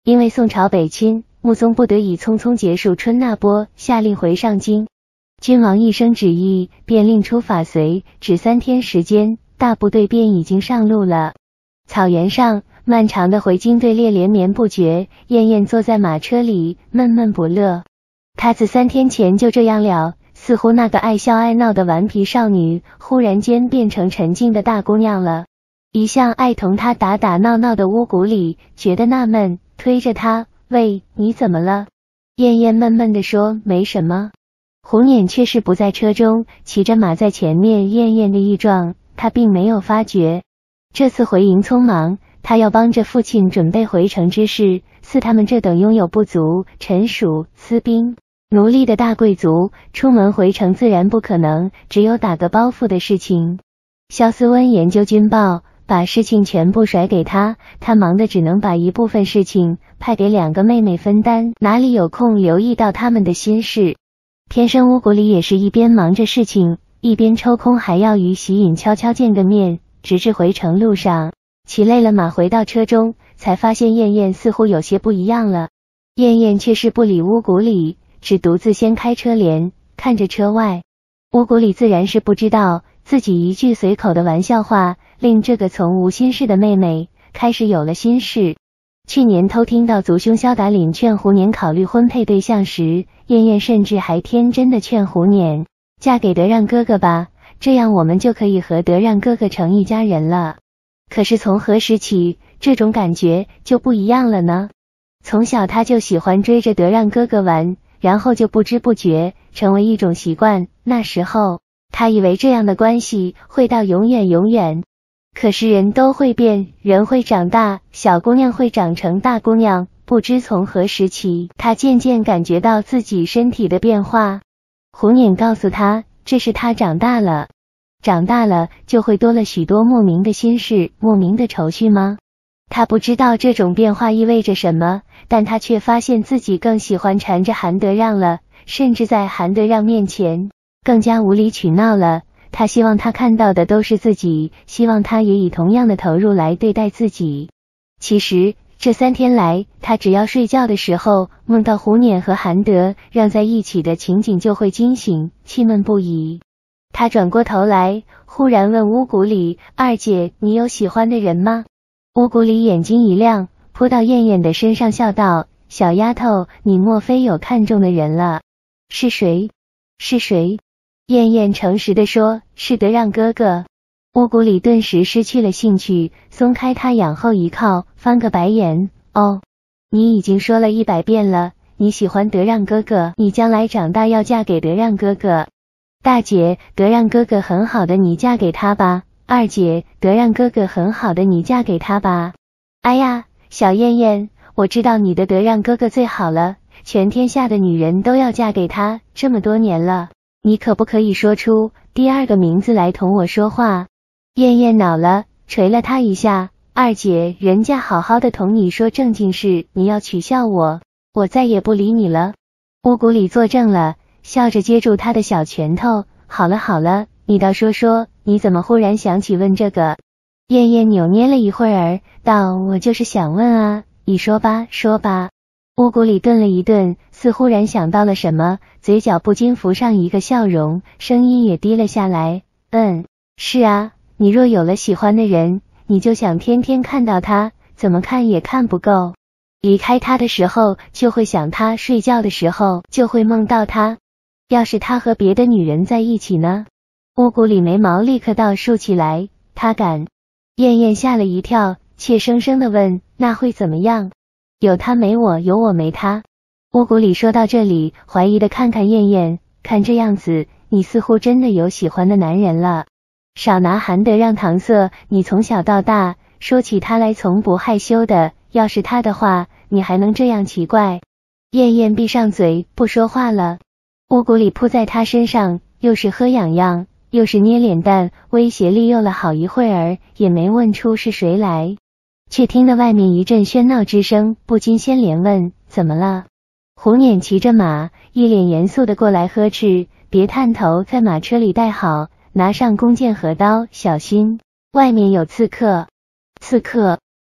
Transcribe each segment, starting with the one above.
因为宋朝北侵，穆宗不得已匆匆结束春纳波，下令回上京。君王一声旨意，便令出法随，只3天时间，大部队便已经上路了。草原上，漫长的回京队列连绵不绝，燕燕坐在马车里，闷闷不乐。她自3天前就这样了，似乎那个爱笑爱闹的顽皮少女，忽然间变成沉静的大姑娘了。一向爱同她打打闹闹的乌古里觉得纳闷，推着她，喂，你怎么了？燕燕闷闷地说，没什么。胡辇却是不在车中，骑着马在前面，燕燕的一撞，他并没有发觉。这次回营匆忙，他要帮着父亲准备回城之事，似他们这等拥有部族、臣属、私兵、奴隶的大贵族，出门回城自然不可能，只有打个包袱的事情。萧思温研究军报，把事情全部甩给他，他忙得只能把一部分事情派给2个妹妹分担，哪里有空留意到他们的心事。偏生乌古里也是一边忙着事情，一边抽空还要与喜隐悄悄见个面，直至回程路上，骑累了马回到车中，才发现燕燕似乎有些不一样了。燕燕却是不理乌古里，只独自掀开车帘，看着车外。乌古里自然是不知道，自己一句随口的玩笑话，令这个从无心事的妹妹开始有了心事。去年偷听到族兄萧达林劝胡辇考虑婚配对象时，燕燕甚至还天真的劝胡辇嫁给德让哥哥吧，这样我们就可以和德让哥哥成一家人了。可是从何时起，这种感觉就不一样了呢？从小他就喜欢追着德让哥哥玩，然后就不知不觉成为一种习惯。那时候他以为这样的关系会到永远永远。可是人都会变，人会长大，小姑娘会长成大姑娘，不知从何时起，她渐渐感觉到自己身体的变化。胡辇告诉她，这是她长大了，长大了就会多了许多莫名的心事，莫名的愁绪吗？她不知道这种变化意味着什么，但她却发现自己更喜欢缠着韩德让了，甚至在韩德让面前更加无理取闹了。他希望他看到的都是自己，希望他也以同样的投入来对待自己。其实这3天来，他只要睡觉的时候梦到胡辇和韩德让在一起的情景，就会惊醒，气闷不已。他转过头来，忽然问乌古里，二姐，你有喜欢的人吗？乌古里眼睛一亮，扑到燕燕的身上笑道，小丫头，你莫非有看中的人了？是谁？是谁？燕燕诚实地说，是德让哥哥。乌古里顿时失去了兴趣，松开他仰后一靠，翻个白眼，哦，你已经说了100遍了，你喜欢德让哥哥，你将来长大要嫁给德让哥哥。大姐，德让哥哥很好的，你嫁给他吧。二姐，德让哥哥很好的，你嫁给他吧。哎呀，小燕燕，我知道你的德让哥哥最好了，全天下的女人都要嫁给他，这么多年了，你可不可以说出第2个名字来同我说话？燕燕恼了，捶了他一下，二姐，人家好好的同你说正经事，你要取笑我，我再也不理你了。乌古里作证了，笑着接住他的小拳头，好了好了，你倒说说，你怎么忽然想起问这个？燕燕扭捏了一会儿，道，我就是想问啊，你说吧，说吧。乌古里顿了一顿，似忽然想到了什么，嘴角不禁浮上一个笑容，声音也低了下来，是啊，你若有了喜欢的人，你就想天天看到他，怎么看也看不够。离开他的时候就会想他，睡觉的时候就会梦到他。要是他和别的女人在一起呢？乌古里眉毛立刻倒竖起来，他敢？燕燕吓了一跳，怯生生地问，那会怎么样？有他没我，有我没他。乌古里说到这里，怀疑地看看燕燕，看这样子，你似乎真的有喜欢的男人了。少拿韩德让搪塞，你从小到大说起他来从不害羞的，要是他的话，你还能这样奇怪？燕燕闭上嘴，不说话了。乌古里扑在他身上，又是喝痒痒，又是捏脸蛋，威胁利诱了好一会儿，也没问出是谁来。却听得外面一阵喧闹之声，不禁先连问，怎么了？胡辇骑着马，一脸严肃地过来呵斥，别探头，在马车里带好，拿上弓箭和刀，小心，外面有刺客。刺客？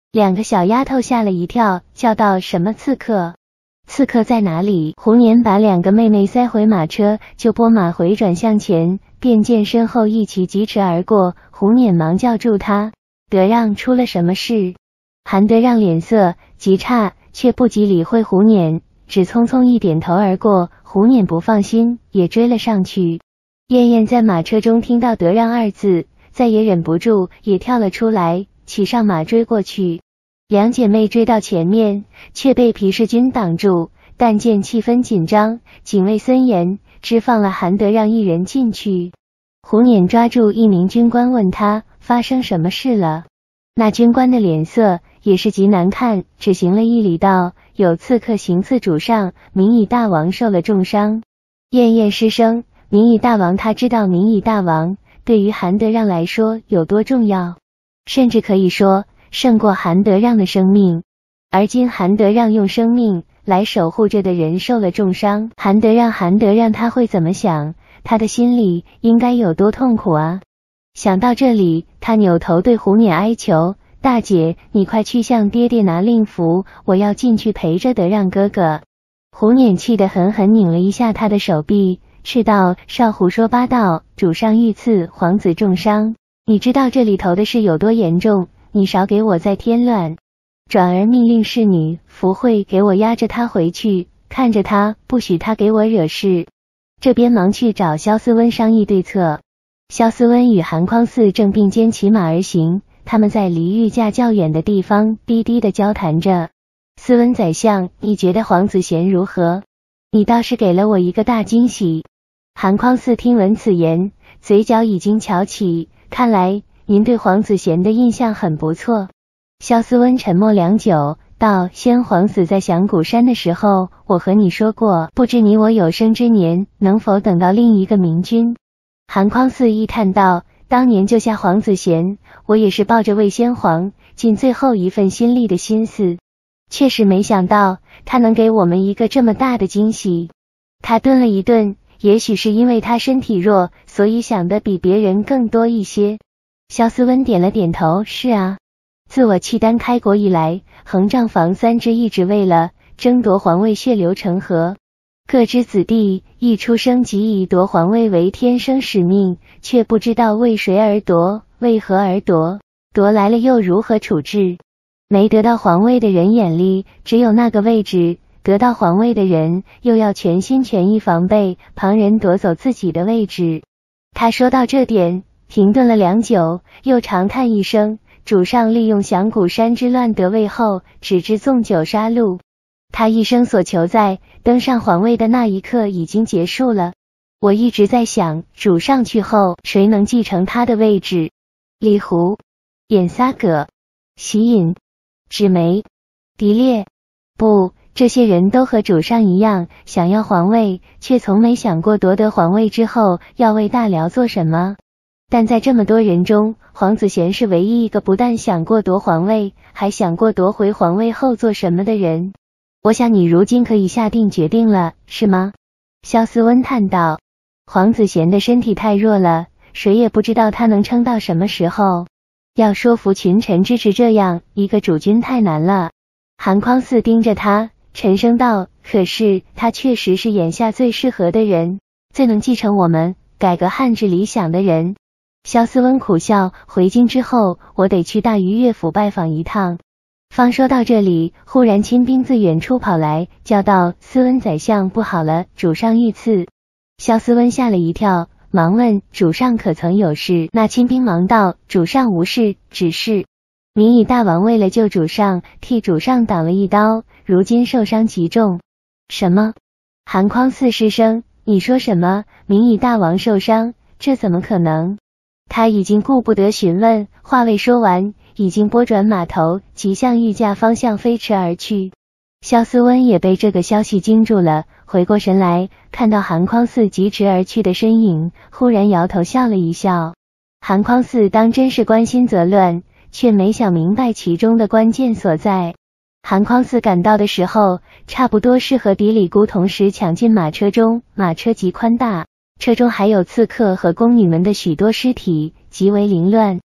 两个小丫头吓了一跳，叫道：什么刺客？刺客在哪里？胡年把两个妹妹塞回马车，就拨马回转向前，便见身后一骑疾驰而过。胡年忙叫住他：德让，出了什么事？韩德让脸色极差，却不及理会胡年，只匆匆一点头而过。胡年不放心，也追了上去。燕燕在马车中听到德让二字，再也忍不住，也跳了出来，骑上马追过去。两姐妹追到前面，却被皮士军挡住，但见气氛紧张，警卫森严，只放了韩德让一人进去。胡年抓住一名军官问他发生什么事了。那军官的脸色也是极难看，只行了一礼道：有刺客行刺主上，明夷大王受了重伤。燕燕失声：明夷大王，他知道明夷大王对于韩德让来说有多重要，甚至可以说胜过韩德让的生命。而今韩德让用生命来守护着的人受了重伤，韩德让他会怎么想？他的心里应该有多痛苦啊！想到这里，他扭头对胡冕哀求：大姐，你快去向爹爹拿令符，我要进去陪着德让哥哥。胡冕气得狠狠拧了一下他的手臂，斥道：少胡说八道，主上遇刺，皇子重伤，你知道这里头的事有多严重？你少给我再添乱。转而命令侍女福慧给我押着他回去，看着他，不许他给我惹事。这边忙去找萧思温商议对策。萧思温与韩匡嗣正并肩骑马而行，他们在离御驾较远的地方低低地交谈着。思温宰相，你觉得皇子贤如何？你倒是给了我一个大惊喜。韩匡嗣听闻此言，嘴角已经翘起，看来您对皇子贤的印象很不错。萧思温沉默良久，道：先皇死在响谷山的时候，我和你说过，不知你我有生之年能否等到另一个明君。韩匡嗣一叹道：当年救下皇子贤，我也是抱着为先皇尽最后一份心力的心思，确实没想到他能给我们一个这么大的惊喜。他顿了一顿，也许是因为他身体弱，所以想的比别人更多一些。萧思温点了点头：是啊，自我契丹开国以来，横杖房三支一直为了争夺皇位血流成河，各支子弟一出生即以夺皇位为天生使命，却不知道为谁而夺，为何而夺，夺来了又如何处置。没得到皇位的人眼里只有那个位置，得到皇位的人又要全心全意防备旁人夺走自己的位置。他说到这点，停顿了良久，又长叹一声：主上利用响谷山之乱得位后，只知纵酒杀戮，他一生所求在登上皇位的那一刻已经结束了。我一直在想，主上去后，谁能继承他的位置？李胡、偃撒葛、习隐、芷梅、狄烈，不，这些人都和主上一样，想要皇位，却从没想过夺得皇位之后要为大辽做什么。但在这么多人中，皇子贤是唯一一个不但想过夺皇位，还想过夺回皇位后做什么的人。我想你如今可以下定决定了，是吗？萧思温叹道。皇子贤的身体太弱了，谁也不知道他能撑到什么时候。要说服群臣支持这样一个主君太难了。韩匡嗣盯着他，沉声道：可是他确实是眼下最适合的人，最能继承我们改革汉制理想的人。萧思温苦笑：回京之后，我得去大俞乐府拜访一趟。方说到这里，忽然亲兵自远处跑来，叫道：思温宰相，不好了，主上遇刺。萧思温吓了一跳，忙问：主上可曾有事？那亲兵忙道：主上无事，只是明夷大王为了救主上，替主上挡了一刀，如今受伤极重。什么？韩匡嗣失声：你说什么？明夷大王受伤？这怎么可能？他已经顾不得询问，话未说完，已经拨转马头，即向御驾方向飞驰而去。萧思温也被这个消息惊住了，回过神来，看到韩匡嗣疾驰而去的身影，忽然摇头笑了一笑。韩匡嗣当真是关心则乱，却没想明白其中的关键所在。韩匡嗣赶到的时候，差不多是和嫡里姑同时抢进马车中，马车极宽大，车中还有刺客和宫女们的许多尸体，极为凌乱。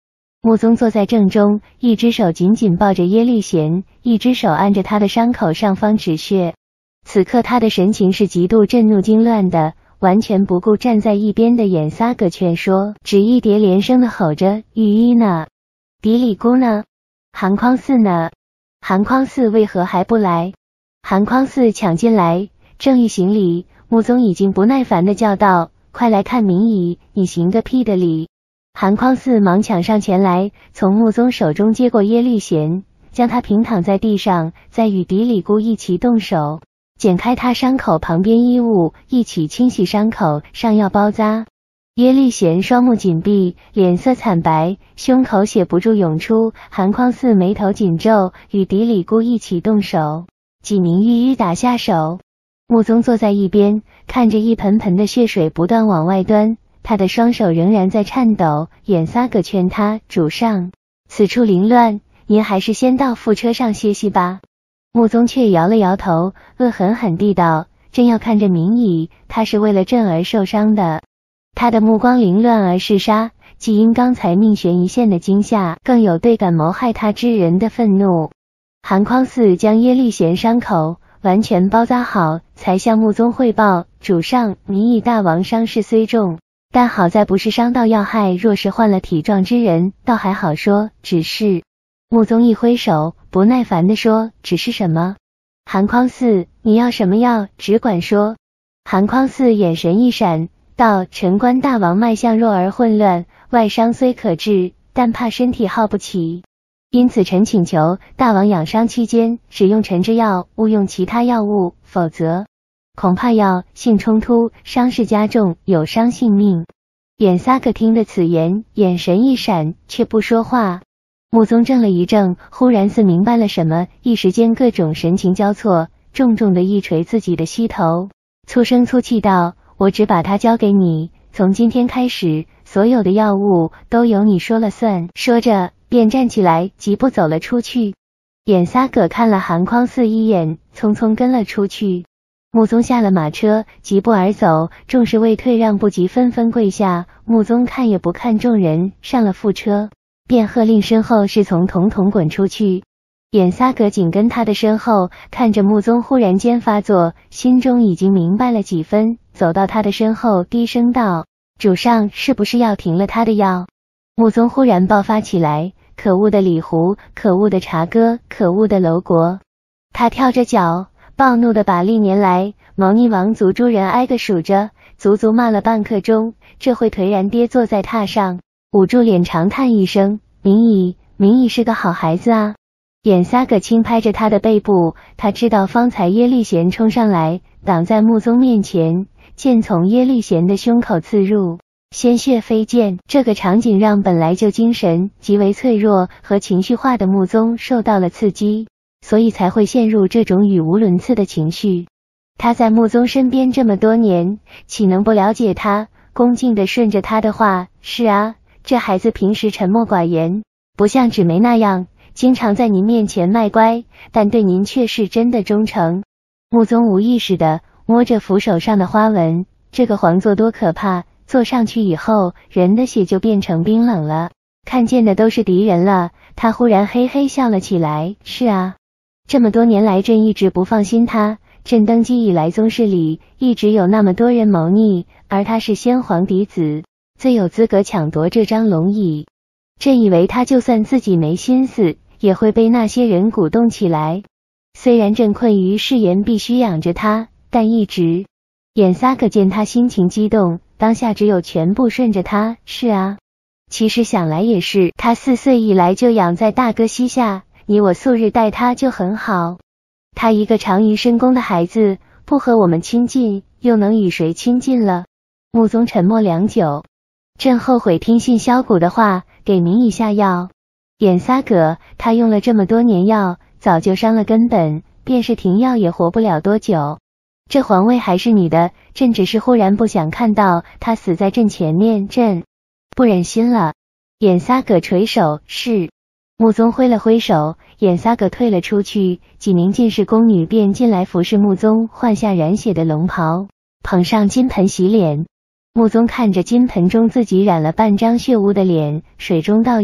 穆宗坐在正中，一只手紧紧抱着耶律贤，一只手按着他的伤口上方止血。此刻他的神情是极度震怒惊乱的，完全不顾站在一边的眼撒葛劝说，只一叠连声的吼着：御医呢？比里姑呢？韩匡嗣呢？韩匡嗣为何还不来？韩匡嗣抢进来，正欲行礼，穆宗已经不耐烦地叫道：快来看明仪，你行个屁的礼！韩匡嗣忙抢上前来，从穆宗手中接过耶律贤，将他平躺在地上，再与比里姑一起动手，剪开他伤口旁边衣物，一起清洗伤口，上药包扎。耶律贤双目紧闭，脸色惨白，胸口血不住涌出。韩匡嗣眉头紧皱，与比里姑一起动手，几名御医打下手。穆宗坐在一边，看着一盆盆的血水不断往外端，他的双手仍然在颤抖。眼撒葛劝他：主上，此处凌乱，您还是先到副车上歇息吧。穆宗却摇了摇头，恶狠狠地道：朕要看着明仪，他是为了朕而受伤的。他的目光凌乱而嗜杀，既因刚才命悬一线的惊吓，更有对敢谋害他之人的愤怒。韩匡嗣将耶律贤伤口完全包扎好，才向穆宗汇报：主上，明仪大王伤势虽重，但好在不是伤到要害，若是患了体壮之人，倒还好说。只是……穆宗一挥手，不耐烦地说：只是什么？韩匡嗣，你要什么药，只管说。韩匡嗣眼神一闪，道：臣观大王脉象弱而混乱，外伤虽可治，但怕身体耗不起，因此臣请求大王养伤期间使用臣之药，勿用其他药物，否则恐怕药性冲突，伤势加重，有伤性命。眼撒葛听得此言，眼神一闪，却不说话。穆宗怔了一怔，忽然似明白了什么，一时间各种神情交错，重重地一捶自己的膝头，粗声粗气道：我只把它交给你，从今天开始，所有的药物都由你说了算。说着便站起来，疾步走了出去。眼撒葛看了韩匡嗣一眼，匆匆跟了出去。穆宗下了马车，疾步而走，众士未退让不及，纷纷跪下。穆宗看也不看众人，上了副车，便喝令身后侍从统统滚出去。眼撒葛紧跟他的身后，看着穆宗忽然间发作，心中已经明白了几分，走到他的身后，低声道：主上是不是要停了他的药？穆宗忽然爆发起来：可恶的李胡，可恶的察哥，可恶的楼国！他跳着脚，暴怒地把历年来谋逆王族诸人挨个数着，足足骂了半刻钟，这会颓然跌坐在榻上，捂住脸长叹一声：明仪，明仪是个好孩子啊。眼撒葛轻拍着他的背部，他知道方才耶律贤冲上来，挡在穆宗面前，剑从耶律贤的胸口刺入，鲜血飞溅。这个场景让本来就精神极为脆弱和情绪化的穆宗受到了刺激，所以才会陷入这种语无伦次的情绪。他在穆宗身边这么多年，岂能不了解他，恭敬地顺着他的话：是啊，这孩子平时沉默寡言，不像纸梅那样经常在您面前卖乖，但对您却是真的忠诚。穆宗无意识地摸着扶手上的花纹，这个皇座多可怕，坐上去以后，人的血就变成冰冷了，看见的都是敌人了。他忽然嘿嘿笑了起来：是啊，这么多年来朕一直不放心他，朕登基以来宗室里一直有那么多人谋逆，而他是先皇嫡子，最有资格抢夺这张龙椅。朕以为他就算自己没心思，也会被那些人鼓动起来。虽然朕困于誓言必须养着他，但一直……眼撒葛见他心情激动，当下只有全部顺着他：是啊，其实想来也是，他4岁以来就养在大哥膝下，你我素日待他就很好。他一个长于深宫的孩子，不和我们亲近，又能与谁亲近了？穆宗沉默良久：朕后悔听信萧谷的话，给明仪下药。眼撒葛，他用了这么多年药，早就伤了根本，便是停药也活不了多久。这皇位还是你的，朕只是忽然不想看到他死在朕前面，朕不忍心了。眼撒葛垂首：是。穆宗挥了挥手，眼撒葛退了出去，几名进士宫女便进来服侍穆宗换下染血的龙袍，捧上金盆洗脸。穆宗看着金盆中自己染了半张血污的脸，水中倒映，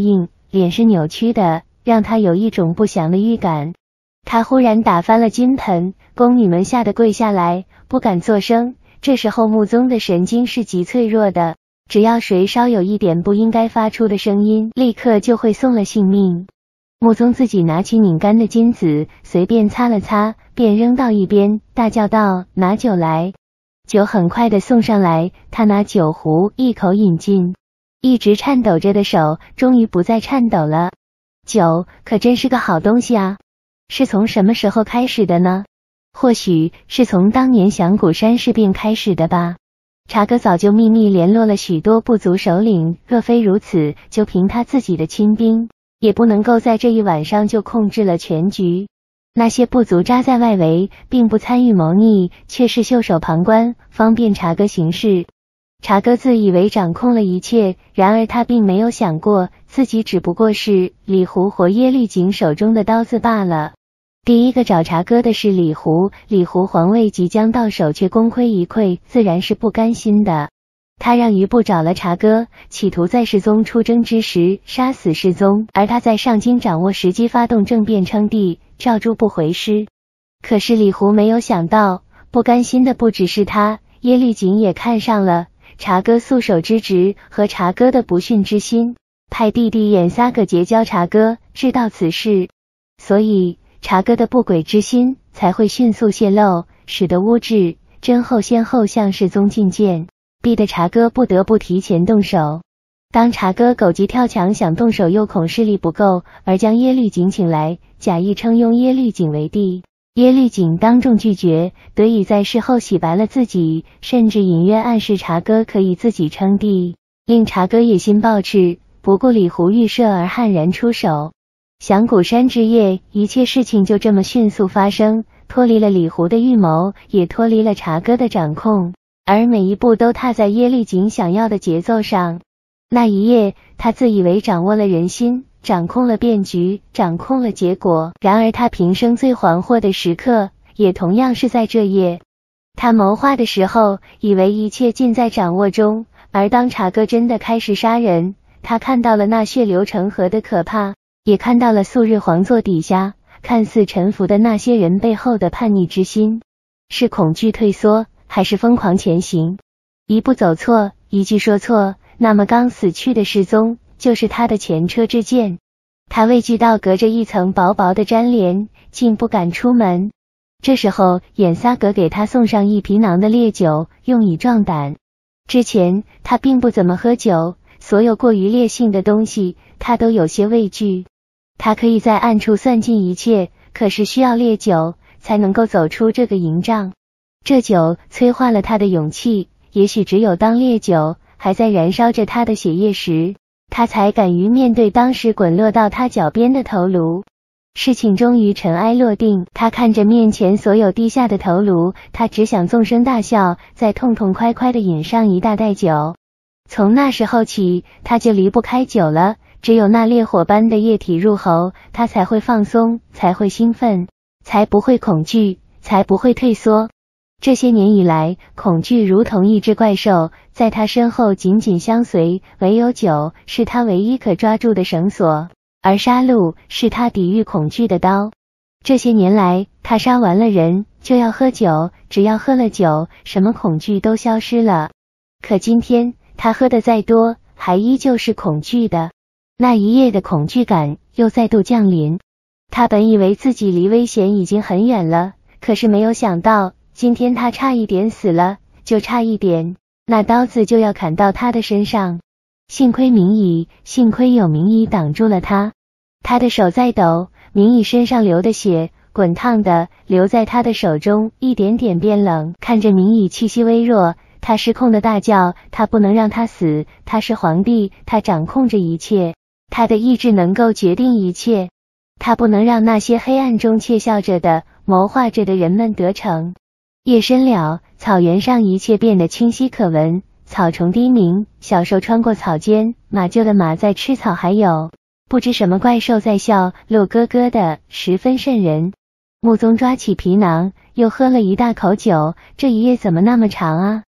脸是扭曲的，让他有一种不祥的预感。他忽然打翻了金盆，宫女们吓得跪下来，不敢作声。这时候穆宗的神经是极脆弱的，只要谁稍有一点不应该发出的声音，立刻就会送了性命。穆宗自己拿起拧干的金子，随便擦了擦，便扔到一边，大叫道：“拿酒来！”酒很快地送上来，他拿酒壶一口饮尽，一直颤抖着的手终于不再颤抖了。酒可真是个好东西啊！是从什么时候开始的呢？或许是从当年响谷山事变开始的吧。察哥早就秘密联络了许多部族首领，若非如此，就凭他自己的亲兵，也不能够在这一晚上就控制了全局。那些部族扎在外围，并不参与谋逆，却是袖手旁观，方便察哥行事。察哥自以为掌控了一切，然而他并没有想过，自己只不过是李胡或耶律景手中的刀子罢了。第一个找察哥的是李胡，李胡皇位即将到手，却功亏一篑，自然是不甘心的。他让余部找了察哥，企图在世宗出征之时杀死世宗，而他在上京掌握时机发动政变称帝，召诸不回师。可是李胡没有想到，不甘心的不只是他，耶律景也看上了察哥素手之职和察哥的不逊之心，派弟弟偃撒葛结交察哥，知道此事，所以察哥的不轨之心才会迅速泄露，使得乌质、真后先后向世宗进谏，逼得察哥不得不提前动手。当察哥狗急跳墙想动手，又恐势力不够，而将耶律景请来，假意称拥耶律景为帝。耶律景当众拒绝，得以在事后洗白了自己，甚至隐约暗示察哥可以自己称帝，令察哥野心暴炽，不顾李胡预设而悍然出手。响谷山之夜，一切事情就这么迅速发生，脱离了李胡的预谋，也脱离了察哥的掌控，而每一步都踏在耶律景想要的节奏上。那一夜，他自以为掌握了人心，掌控了变局，掌控了结果。然而他平生最惶惑的时刻，也同样是在这夜。他谋划的时候，以为一切尽在掌握中，而当察哥真的开始杀人，他看到了那血流成河的可怕，也看到了素日皇座底下看似臣服的那些人背后的叛逆之心。是恐惧退缩，还是疯狂前行？一步走错，一句说错，那么刚死去的世宗就是他的前车之鉴。他畏惧到隔着一层薄薄的毡帘，竟不敢出门。这时候偃撒葛给他送上一皮囊的烈酒，用以壮胆。之前他并不怎么喝酒，所有过于烈性的东西他都有些畏惧。他可以在暗处算尽一切，可是需要烈酒才能够走出这个营帐。这酒催化了他的勇气，也许只有当烈酒还在燃烧着他的血液时，他才敢于面对当时滚落到他脚边的头颅。事情终于尘埃落定，他看着面前所有滴下的头颅，他只想纵声大笑，再痛痛快快地饮上一大袋酒。从那时候起，他就离不开酒了，只有那烈火般的液体入喉，他才会放松，才会兴奋，才不会恐惧，才不会退缩。这些年以来，恐惧如同一只怪兽，在他身后紧紧相随，唯有酒是他唯一可抓住的绳索，而杀戮是他抵御恐惧的刀。这些年来，他杀完了人，就要喝酒，只要喝了酒，什么恐惧都消失了。可今天，他喝的再多，还依旧是恐惧的。那一夜的恐惧感又再度降临。他本以为自己离危险已经很远了，可是没有想到，今天他差一点死了，就差一点，那刀子就要砍到他的身上。幸亏明乙，幸亏有明乙挡住了他。他的手在抖，明乙身上流的血，滚烫的流在他的手中，一点点变冷。看着明乙气息微弱，他失控的大叫，他不能让他死，他是皇帝，他掌控着一切，他的意志能够决定一切，他不能让那些黑暗中窃笑着的、谋划着的人们得逞。夜深了，草原上一切变得清晰可闻，草虫低鸣，小兽穿过草间，马厩的马在吃草，还有不知什么怪兽在笑，乐咯咯的，十分瘆人。穆宗抓起皮囊，又喝了一大口酒，这一夜怎么那么长啊？